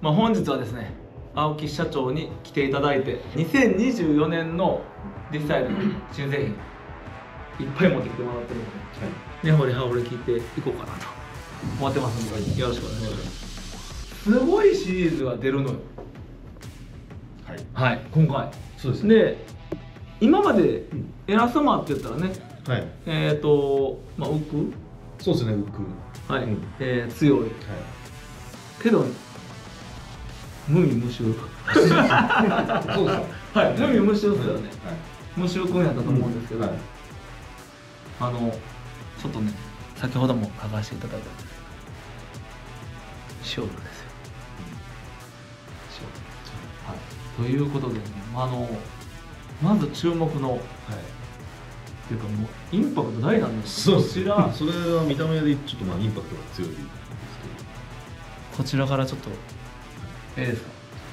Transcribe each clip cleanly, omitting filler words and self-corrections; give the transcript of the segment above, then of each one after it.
本日はですね、青木社長に来ていただいて、2024年のディスタイルの新製品いっぱい持ってきてもらってるので、根掘り葉掘り聞いていこうかなと思ってますので、よろしくお願いします。すごいシリーズが出るのよ。はい、今回そうですね。 で、今までエラストマーって言ったらね、 はい。 浮く、 そうですね。浮く。 はい、強い、 はい。 けど無味無臭。 そうです。 はい、無味無臭ですよね。無臭くんやったと思うんですけど、 はい。 ちょっとね、先ほども書かせていただいたんですけど、塩なんですよ。塩。はい。ということでね、まず注目の、っていうかもうインパクト大なんです。 そうこちら、 それは見た目でちょっとインパクトが強いですこちらからちょっと、いいですか。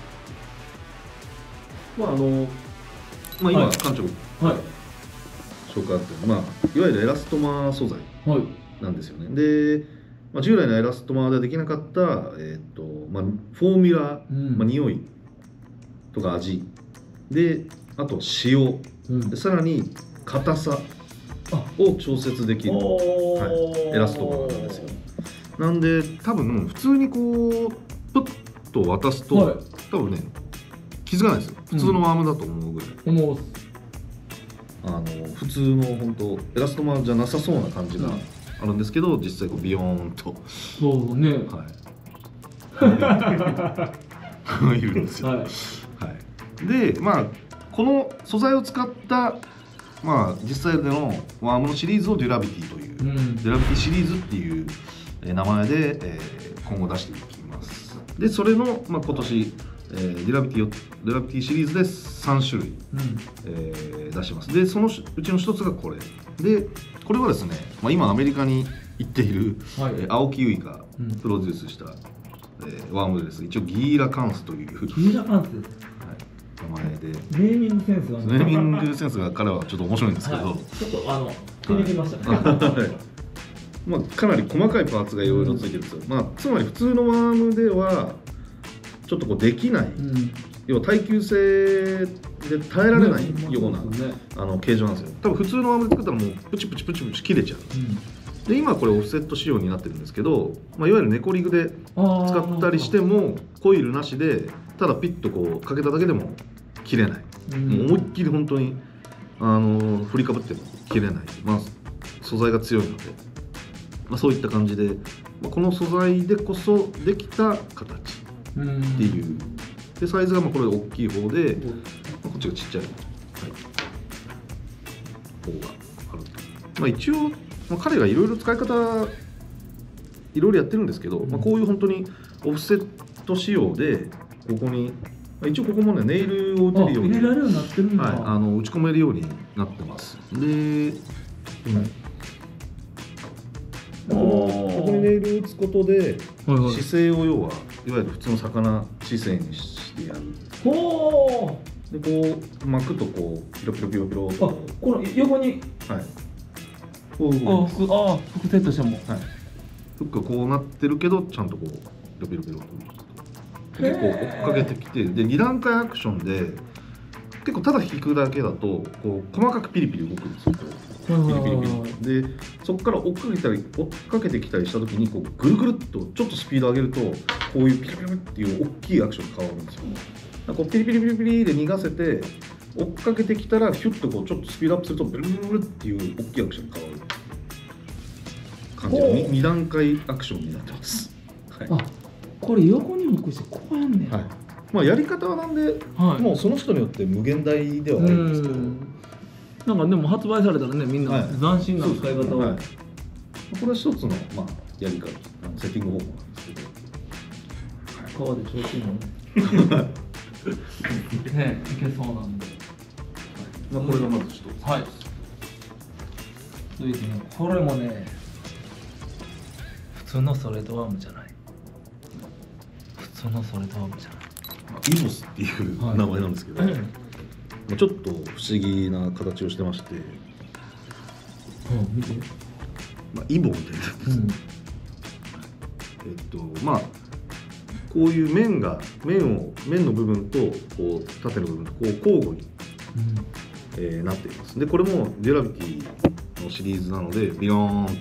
けど。今館長はい。 紹介あったいわゆるエラストマー素材はい。 なんですよね。で、従来のエラストマーではできなかった、フォーミュラ、匂いとか味で、あと塩、でさらに硬さを調節できる、エラストマーなんですよ。なんで多分普通にこうプッと渡すと、多分ね気づかないですよ。普通のワームだと思うぐらい。普通の本当エラストマーじゃなさそうな感じがあるんですけど、実際こうビヨーンとそうね。 はい。いるんですよ。はい。で、この素材を使った実際でのワームのシリーズをデュラビティという、デュラビティシリーズっていう名前で、今後出していきます。で、それの今年デュラビティシリーズで3種類、出します。で、そのうちの一つがこれで、これはですね、今アメリカに行っている、青木結衣がプロデュースした、ワームです。一応ギーラカンスというギーラカンスです。 名前で、 ネーミングセンスが、 ネーミングセンスが彼はちょっと面白いんですけど、 ちょっと気に入りましたね。 かなり細かいパーツがいろいろついてるんですよ。つまり普通のワームではちょっとこうできない、要は耐久性で耐えられないような形状なんですよ。多分普通のワームで作ったらもうプチプチプチプチ切れちゃう。で今これオフセット仕様になってるんですけど、いわゆるネコリグで使ったりしてもコイルなしでただピッとこうかけただけでも切れない、もう思いっきり本当に振りかぶっても切れない、素材が強いので、そういった感じで、この素材でこそできた形っていう。でサイズがこれ大きい方で、こっちがちっちゃい、方がある。一応彼がいろいろ使い方いろいろやってるんですけど、こういう本当にオフセット仕様でここに一応ここもねネイルを打てるように入れられるようになってるんだ。 打ち込めるようになってます。で、ここにネイルを打つことで姿勢を要はいわゆる普通の魚姿勢にしてやる。でこう巻くとこうピロピロピロピロとこの横にフックセットしても、 フックがこうなってるけどちゃんとこうピロピロピロと結構追っかけてきて、で2段階アクションで結構ただ引くだけだとこう細かくピリピリ動くんですよ。ピリピリピリでそこから追っかけてきたりした時にこうぐるぐるっとちょっとスピード上げるとこういうピリピリっていう大きいアクションに変わるんですよ。こうピリピリピリピリで逃がせて追っかけてきたらヒュッとこうちょっとスピードアップするとブルブルブルっていう大きいアクションに変わる感じの2段階アクションになってます。 これ横に向くしてこうやんねん。 やり方はなんで、もうその人によって無限大ではあるんですけど、 なんかでも発売されたらね、みんな斬新な使い方を、これは一つのやり方、セッティング方法なんですけど、 川で調子いいのねね、いけそうなんで、 これがまず一つ。 続いてね、これもね普通のストレートワームじゃない。普通のストレートワームじゃない。 イボスっていう名前なんですけど、ちょっと不思議な形をしてまして、 見て、 イボみたいなやつ。 こういう面の部分とこう縦の部分とこう交互に、なっています。でこれもデュラビティのシリーズなのでビヨーン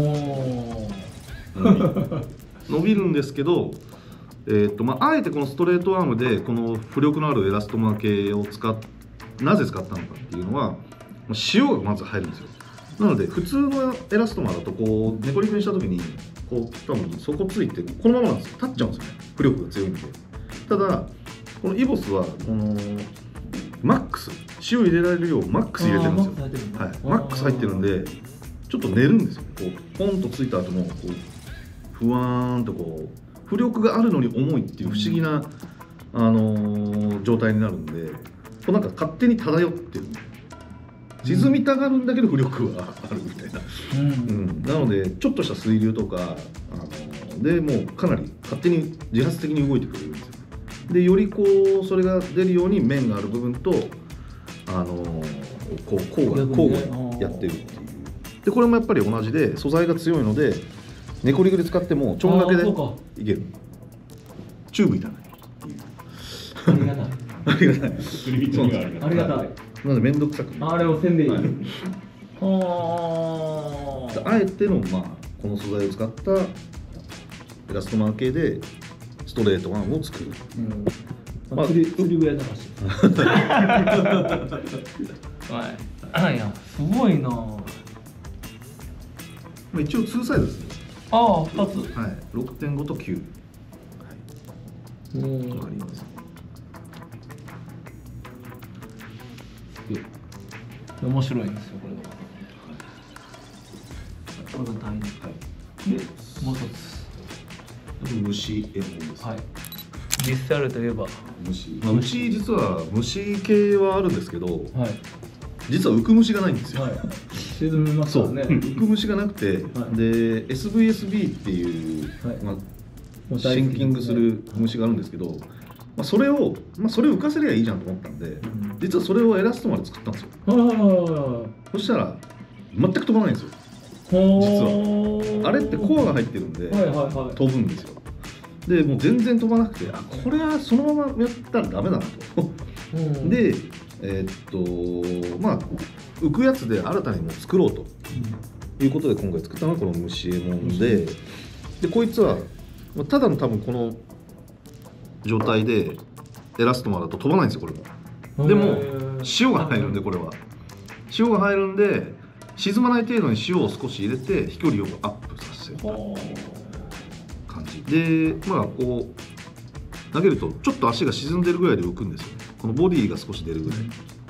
と伸びるんですけど、あえてこのストレートアームでこの浮力のあるエラストマー系をなぜ使ったのかっていうのは、塩がまず入るんですよ。なので普通のエラストマーだとこう猫リフにした時にこう多分底ついてこのままなんですよ。立っちゃうんですよね、浮力が強いんで。ただこのイボスはこのマックス、塩入れられるようマックス入れてるんですよ。はい、マックス入ってるんでちょっと寝るんですよ。こうポンとついた後もこうふわーんとこう浮力があるのに重いっていう不思議な、状態になるんで、こうなんか勝手に漂ってる。沈みたがるんだけど浮力はあるみたいな、なのでちょっとした水流とかでもうかなり勝手に自発的に動いてくれるんですよ。でよりこうそれが出るように面がある部分とこう交互にやってるっていう。でこれもやっぱり同じで素材が強いので猫リグで使ってもちょんがけでいける。チューブいらないっていう。ありがたい。 ありがたい。 なので面倒くさくあれをせんでいい。あえてのこの素材を使ったエラストマー系でストレートワンを作る。 釣り具屋だし。はい。いやすごいな。 一応2サイズですね。 2つ。 はい。6.5 と9。はい。わかります。 面白いんですよこれが。これが第2回。でもう一つ。 虫エモンです。 はい。ディスタルといえば虫実は虫系はあるんですけど、実は浮く虫がないんですよ。 沈みますよね。 浮く虫がなくて、で SVSB っていうシンキングする虫があるんですけど、それを浮かせりゃいいじゃんと思ったんで、実はそれをエラストマで作ったんですよ。そしたら全く飛ばないんですよ。実はあれってコアが入ってるんで飛ぶんですよ。でもう全然飛ばなくて、これはそのままやったらダメだなと。で浮くやつで新たにも作ろうということで今回作ったのがこの虫エモンで、こいつはただの多分この状態でエラストマだと飛ばないんですよこれも。でも塩が入るんで、これは塩が入るんで沈まない程度に塩を少し入れて飛距離をアップさせる感じで、こう投げるとちょっと足が沈んでるぐらいで浮くんですよね。このボディが少し出るぐらい、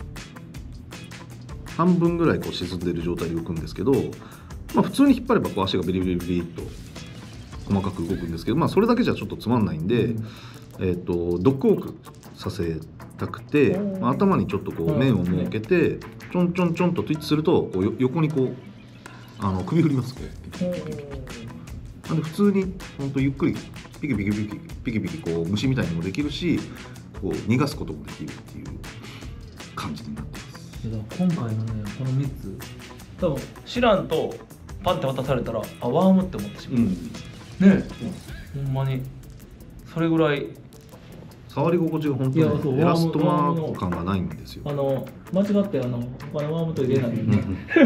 半分ぐらいこう沈んでる状態で浮くんですけど、普通に引っ張ればこう足がビリビリビリっと細かく動くんですけど、それだけじゃちょっとつまんないんで、ドッグウォークさせたくて、頭にちょっとこう面を設けてちょんちょんちょんとトゥイッチするとこう横にこう首振ります。こうなんで普通に本当ゆっくりピキピキピキピキピキこう虫みたいにもできるし、こう逃がすこともできるっていう感じになってます。 今回のねこの3つ多分知らんとパッて渡されたらワームって思ってしまう、ねほんまにそれぐらい触り心地が本当にエラストマー感がないんですよ。 間違って他のワームと入れないんで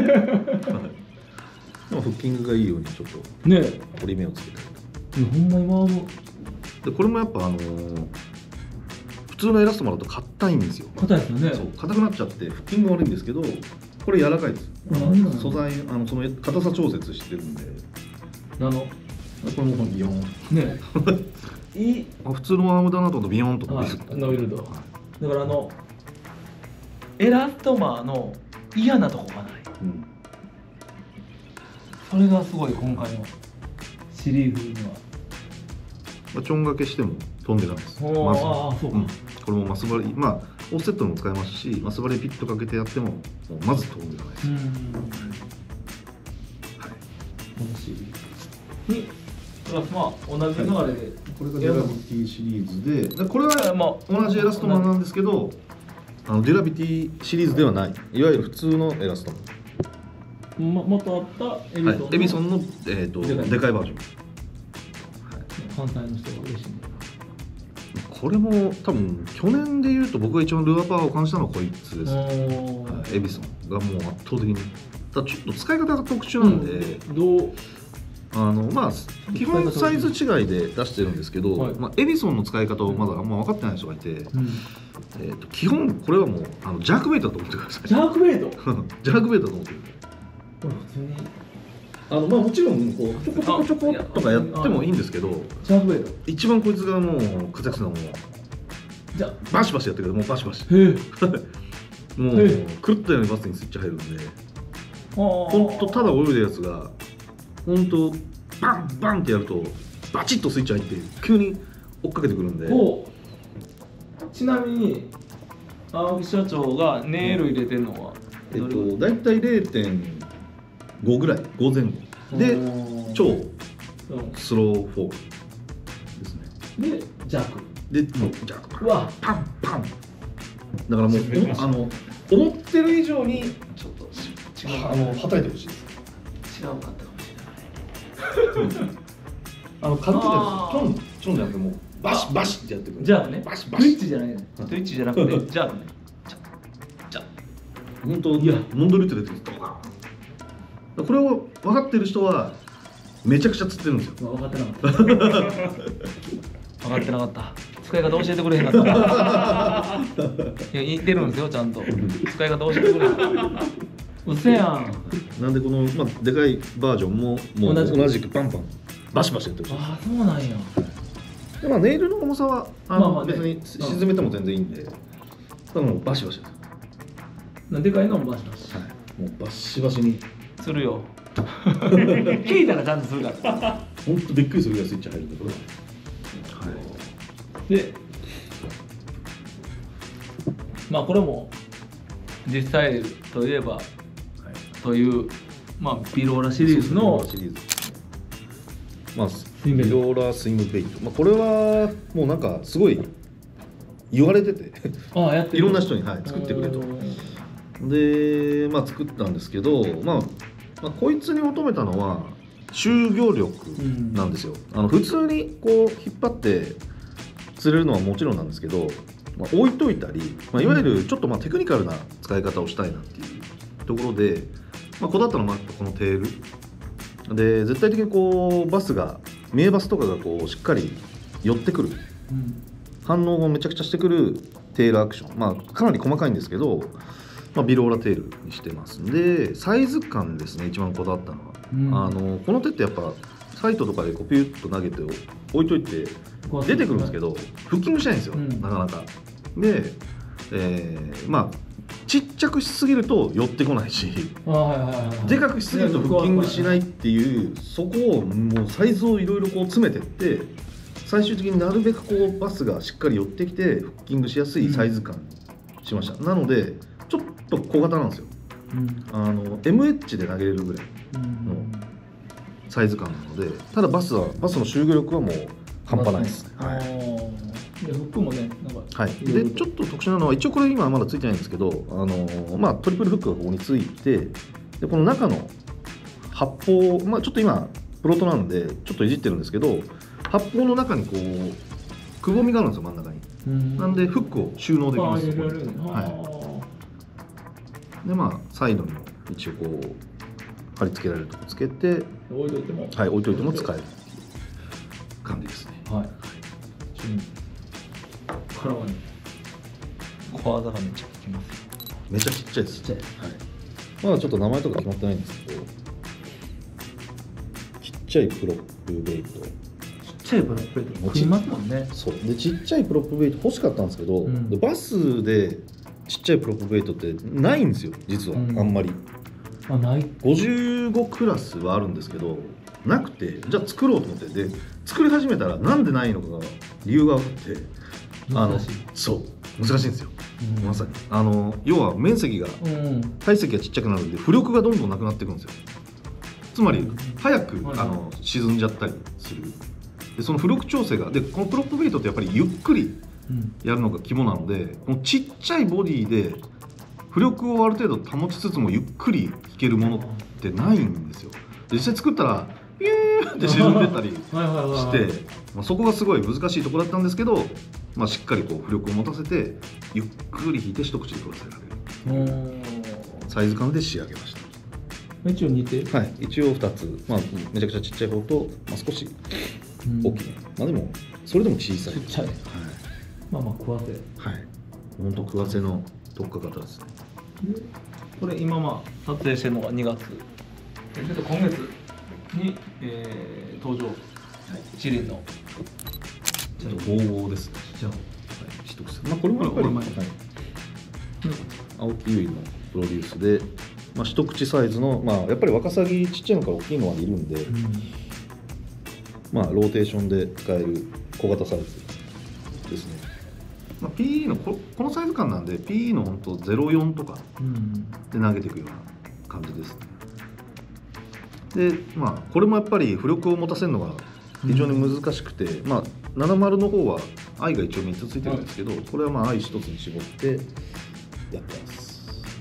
でもフッキングがいいようにちょっと折り目をつけたりと。 ほんまにワームでこれもやっぱ普通のエラストマーだと硬いんですよ。 硬いですよね。 そう硬くなっちゃってフッキングが悪いんですけど、これ柔らかいです。素材その硬さ調節してるんで。これもビヨーンね普通のワームだなとビヨーンと伸びると。だからエラストマーの嫌なとこがない、それがすごい今回のシリーズには。 ちょんがけしても飛んでないです。まずこれもマスバリオフセットも使えますし、マスバリピットかけてやってもまず飛んでないです。 楽しいにプラス同じ流れで、 これがデュラビティシリーズで、これは同じエラストマーなんですけど、デュラビティシリーズではない、いわゆる普通のエラストマー。 元あったエビソンのでかいバージョン。 関西の人が嬉しいんこれも多分去年でいうと僕が一番ルアーパワーを感じたのはこいつです、エビソンがもう圧倒的に。ただちょっと使い方が特殊なんで、 どうまあ基本サイズ違いで出してるんですけど、まあ、エビソンの使い方をまだあんま分かってない人がいて、基本これはもうジャークベイトだと思ってください。 ジャークベイトジャークベイトだと思ってください。 これ普通にまあもちろんこうちょこちょこちょことかやってもいいんですけど、 ジャークベイト一番こいつがもう活躍するのはもうじゃバシバシやってくれる。もうバシバシへえもう狂ったようにバスにスイッチ入るんで、ほんとただ泳いでるやつがほんとバンバンってやるとバチッとスイッチ入って急に追っかけてくるんで。 ちなみに青木社長がネイル入れてるのはだいたい 0.5 ぐらい、5前後で超スローフォークですね。 でジャークでもうジャークうわパンパンだからもう思ってる以上にちょっとはたいてほしいです。 違うかったかもしれない。 軽くでちょんちょんじゃなくてもうバシバシってやってくる。 じゃあね、 バシバシトゥイッチじゃないね。トゥイッチじゃなくて、じゃあね。じゃあ。 本当いやモンドルって出てくる。これを分かってる人はめちゃくちゃ釣ってるんですよ。 分かってなかった。分かってなかった。使い方教えてくれへんかった。いや言ってるんですよちゃんと。使い方教えてくれへん。うせやん。 なんでこのでかいバージョンももう同じくパンパンバシバシやってる。 ああそうなんや。 でネイルの重さは別に沈めても全然いいんで、ただもうバシバシです。 でかいのもバシバシ。 はい。もうバシバシにするよ。聞いたらちゃんとするから。 本当びっくりするぐらいスイッチ入るんでこれ。はい。 で、まあこれも実際といえば、というビローラシリーズのビローラスイングベイト、これはもうなんかすごい言われてていろんな人に、作ってくれと。で作ったんですけど、こいつに求めたのは集業力なんですよ。普通にこう引っ張って釣れるのはもちろんなんですけど、置いといたり、いわゆるちょっとテクニカルな使い方をしたいなっていうところで、こだわったのはこのテールで、絶対的にこうバスが名バスとかがこうしっかり寄ってくる、反応をめちゃくちゃしてくるテールアクション、かなり細かいんですけど、ビローラテールにしてますんで、サイズ感ですね一番こだわったのは。この手ってやっぱサイトとかでこうピュッと投げて置いといて出てくるんですけど、フッキングしないんですよ、なかなか。で、ちっちゃくしすぎると寄ってこないし、でかくしすぎるとフッキングしないっていう、そこをもうサイズをいろいろこう詰めてって最終的になるべくこうバスがしっかり寄ってきてフッキングしやすいサイズ感にしました。なのでちょっと小型なんですよ。MH で投げれるぐらいのサイズ感なので、ただバスの集合力はもう半端ないですね。 でフックもねでちょっと特殊なのは、一応これ今はまだついてないんですけど、トリプルフックがここについて、でこの中の発泡、ちょっと今プロトなんでちょっといじってるんですけど、発泡の中にこうくぼみがあるんですよ真ん中に。なんでフックを収納できます。でサイドにも一応こう貼り付けられるとこつけて置いといても使える感じですね。 これはね、小技がめっちゃ効きます。 めっちゃちっちゃいです。まだちょっと名前とか決まってないんですけど、ちっちゃいプロップベイト。 ちっちゃいプロップベイト持ちますもんね。 そうで、ちっちゃいプロップベイト欲しかったんですけど、バスでちっちゃいプロップベイトってないんですよ実は。あんまりない。 55クラスはあるんですけどなくて、じゃあ作ろうと思って、で作り始めたらなんでないのかが理由があって、難しいんですよ。まさに要は面積が、体積がちっちゃくなるんで浮力がどんどんなくなっていくんですよ。つまり早く沈んじゃったりする。でその浮力調整がで、このプロップベイトってやっぱりゆっくりやるのが肝なので、このちっちゃいボディで浮力をある程度保ちつつもゆっくり引けるものってないんですよ。実際作ったらピューって沈んでったりして、そこがすごい難しいところだったんですけど、 まあ、しっかりこう浮力を持たせてゆっくり引いて一口で取らせられるサイズ感で仕上げました。 一応似て、 はい、一応2つ、まあ、めちゃくちゃちっちゃい方と、まあ、少し大きめ、まあ、でもそれでも小さい、 ちっちゃい、はい、まあまあ食わせ、 はい、ほんと食わせの特化型ですね。 でこれ今まあ撮影してるのが2月今月に、登場、一輪のちょっと55ですね。 じゃあ、はい、 一口、まあ、これもやっぱり、はい、青木優衣のプロデュースで、まあ、一口サイズの、まあ、やっぱりワカサギちっちゃいのから大きいのまでいるんで、まあ、ローテーションで使える小型サイズですね。まあ、PE のこのサイズ感なんで PE の本当04とかで投げていくような感じですね。で、まあ、これもやっぱり浮力を持たせるのが非常に難しくて、まあ、70の方は愛が一応3つついてるんですけど、これはまあ愛1つに絞ってやってます。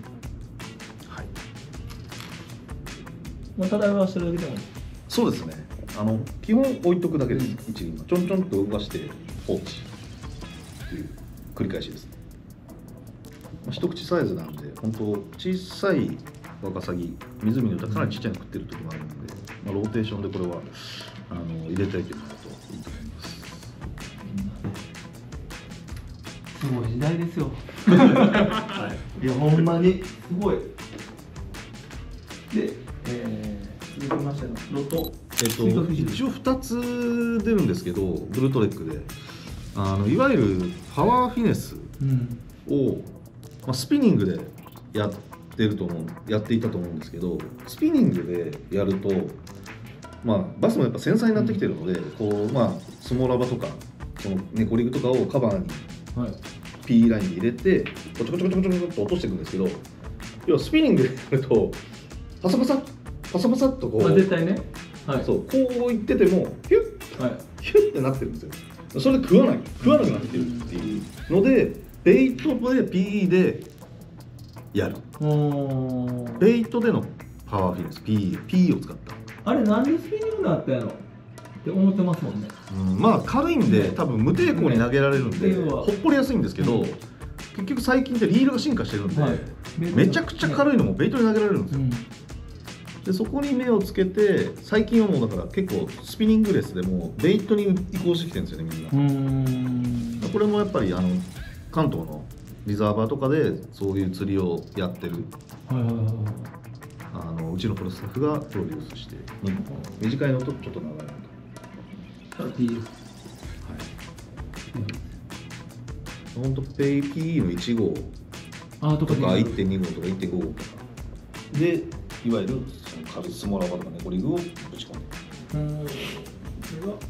ただはしてるだけでもそうですね。基本置いとくだけです。一輪のちょんちょんと動かして放置という繰り返しですね。一口サイズなんで本当小さいワカサギ湖によってはかなりちっちゃいの食ってる時もあるので、まあ、ローテーションでこれは入れておいてもらうといいと思います。 すごい時代ですよ。はい、いやほんまにすごい。で続きましてのロット、 一応2つ出るんですけど、ブルートレックでいわゆるパワーフィネスを、まあ、スピニングでやっていたと思うんですけど、スピニングでやると、まあ、バスもやっぱ繊細になってきてるので、こう、まあ、スモラバとかそのネコリグとかをカバーに P ラインに入れてコチョコチョコチョコチョコと落としていくんですけど、要はスピニングでやるとパサパサッとこう、 絶対ね、はい、 そうこういっててもヒュッ、はい、ヒュッってなってるんですよ。それで食わなくなってるっていうので、ベイトで PE でやる。ベイトでのパワーフィネス PE を使った。 あれなんでスピニングだったやろって思ってますもんね。 まあ軽いんで多分無抵抗に投げられるんで、ほっこりやすいんですけど、結局最近ってリールが進化してるんで、めちゃくちゃ軽いのもベイトに投げられるんですよ。でそこに目をつけて、最近はもうだから結構スピニングレスでもベイトに移行してきてるんですよね、みんな。これもやっぱり関東のリザーバーとかでそういう釣りをやってるうちのプロスタッフがプロデュースして、短いのとちょっと長いのと PF、はい、本当ペイ PE の1号とか 1.2 号とか 1.5 号とかで、いわゆるその軽スモラバとかネコリグをぶち込んで、 これが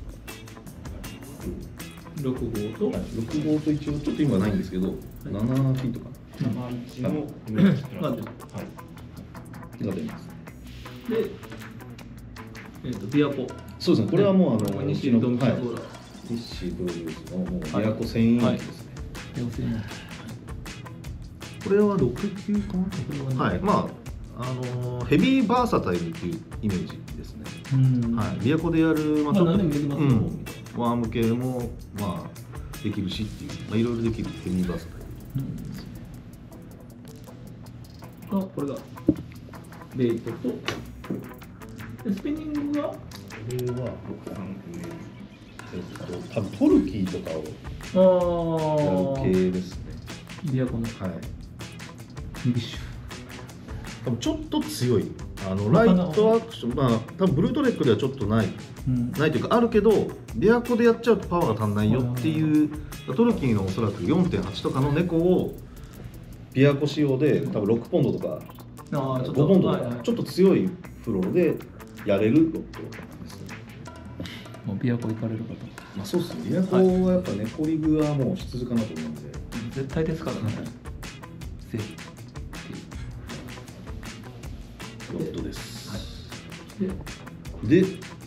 6号と、 6号と一応ちょっと今ないんですけど、7フィートかな、 7のが出ます。 で、琵琶湖。 そうですね。これはもう日清ドンキソーラー、 日清プロデュースのもう琵琶湖繊維機ですね。これは69かな。はい。まあヘビーバーサタイルっていうイメージですね。はい。琵琶湖でやるまあ何でもできますよ。 ワーム系もまあできるしっていう、まあいろいろできるヘビーバーサタイルですね。 これがベイトと、でスピニングがこれは多分トルキーとかをやる系ですね。 琵琶湖のビッシュ多分ちょっと強いライトアクション、まあ多分ブルートレックではちょっとないというかあるけど、琵琶湖でやっちゃうとパワーが足んないよっていう、トルキーのおそらく 4.8 とかの猫を琵琶湖仕様で多分6ポンドとか5ポンドとかちょっと強いフローでやれるロットですね。 もう琵琶湖行かれる方、 まあそうですね。琵琶湖はやっぱネコリグはもう必須かなと思うんで、 絶対ですからね。ぜひロットです。で、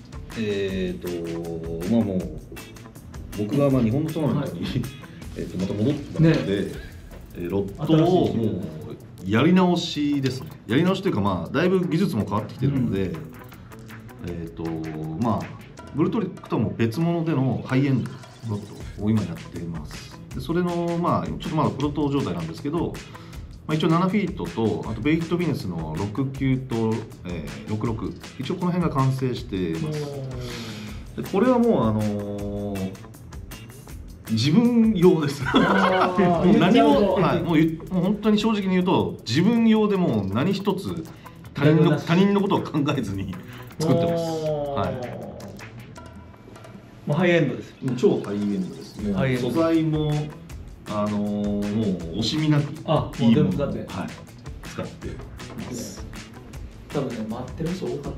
まあもう僕がまあ日本のトーナメントにまた戻ったので、ロットをもうやり直しですね。やり直しというか、まあだいぶ技術も変わってきてるので、まあブルートリックとはもう別物でのハイエンドプロットを今やっています。でそれのまあちょっとまだプロト状態なんですけど、まあ、一応7フィートとあとベイキットビジネスの69と、66一応この辺が完成しています。でこれはもう自分用です。もう何も、はい、もう本当に正直に言うと自分用でもう何一つ他人のことを考えずに作ってます。はい。 もうハイエンドです。 超ハイエンドですね。素材ももう惜しみなくいいものを使ってます。 多分ね待ってる人多かった。ね。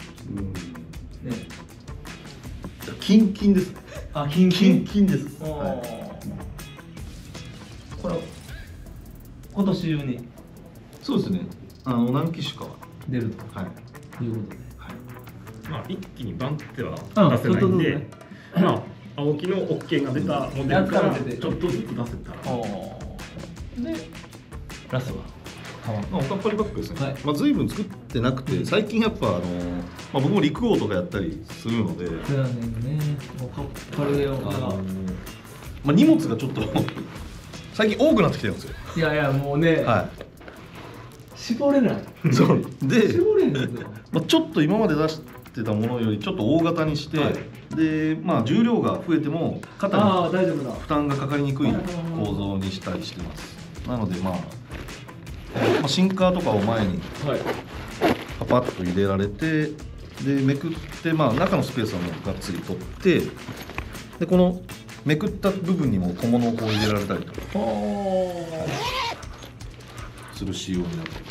キンキンですね。 あ、キンキンです。 これ今年中に。 そうですね。何機種かは出ると。はい。いうことで。 まあ一気にバンっては出せないんで、まあ青木の OK が出たモデルからちょっとずつ出せたら。でラストは。 おかっぱりバッグですね。まあ随分作ってなくて、最近やっぱ僕も陸王とかやったりするので。 そうやねんね。おかっぱりをまあ荷物がちょっと最近多くなってきてるんですよ。 いやいやもうね。はい。絞れない。 そうで、 絞れないんですよ。 まあちょっと今まで出してたものよりちょっと大型にして、でまあ重量が増えても肩に負担がかかりにくい構造にしたりしてます。なのでまあシンカーとかを前にパパッと入れられて、でめくってまあ中のスペースはもうがっつり取って、でこのめくった部分にも小物をこう入れられたりとかする仕様になっています。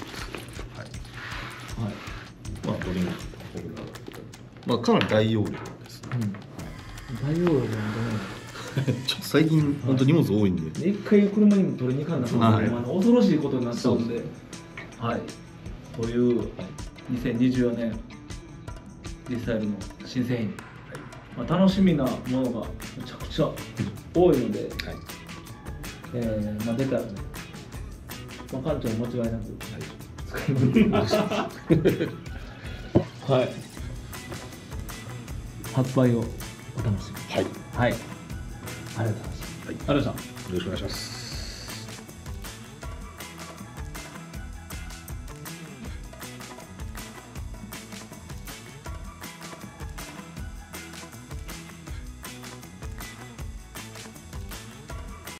はい。まあドリンクホルダーだったり、まあかなり大容量ですね。 大容量なんでね。 ちょっと最近本当荷物多いんで。 一回車にも取りに行かなかったので、恐ろしいことになったんで。はい。という2024年リスタイルの新製品。まあ楽しみなものがめちゃくちゃ多いので、まあ出たらね、まあ館長も間違いなく使います。はい。発売をお楽しみに。はい。はい。ありがとうございました。 ありがとうございました。よろしくお願いします。